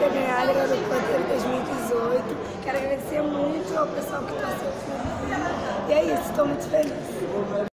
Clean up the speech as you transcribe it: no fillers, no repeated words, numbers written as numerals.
ter ganhado a Garoto Panteiro 2018. Quero agradecer muito ao pessoal que torceu por mim. E é isso, estou muito feliz.